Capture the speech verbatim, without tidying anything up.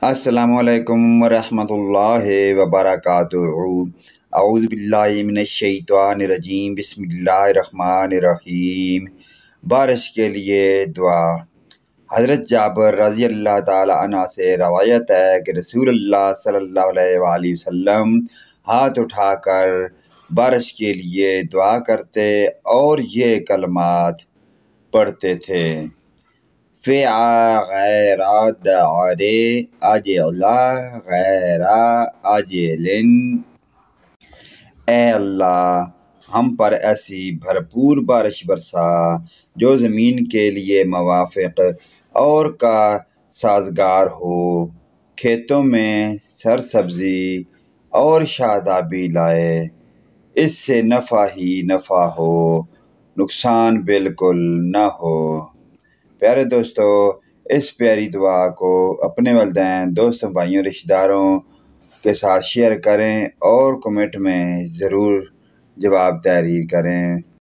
السلام علیکم ورحمۃ اللہ وبرکاتہ۔ اعوذ باللہ من الشیطان الرجیم، بسم اللہ الرحمن الرحیم۔ بارش کے لیے دعا۔ حضرت جابر رضی اللہ تعالی عنہ سے روایت ہے کہ رسول اللہ صلی اللہ علیہ وآلہ وسلم ہاتھ اٹھا کر بارش کے لیے دعا کرتے اور یہ کلمات پڑھتے تھے: فِعَ غَيْرَ دَعْرِ عَجِلٍ غَيْرَ عَاجِلٍ۔ اے اللہ، ہم پر ایسی بھرپور بارش برسا جو زمین کے لیے موافق اور کا سازگار ہو، کھیتوں میں سرسبزی اور شادابی لائے، اس سے نفع ہی نفع ہو، نقصان بالکل نہ ہو۔ پیارے دوستو، اس پیاری دعا کو اپنے والدین، دوستوں، بھائیوں، رشتہ داروں کے ساتھ شیئر کریں اور کمنٹ میں ضرور جواب تحریر کریں۔